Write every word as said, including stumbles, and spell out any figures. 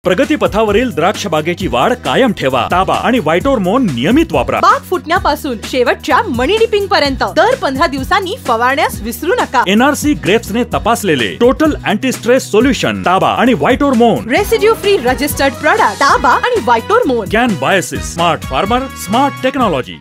प्रगती पथावरील द्राक्ष बागेची वाढ कायम ठेवा. ताबा आणि व्हायटोरमोन नियमित वापरा. बाग फुटण्यापासून शेवटच्या मनी डिपिंग पर्यंत दर पंधरा दिवसांनी फवारण्यास विसरू नका. एनआरसी ग्रेप्स ने तपासलेले टोटल अँटी स्ट्रेस सोल्युशन ताबा आणि व्हायटोरमोन. रेसिड्यू फ्री रजिस्टर्ड प्रोडक्ट ताबा आणि व्हायटोरमोन. Kan Biosys, smart farmer, smart technology.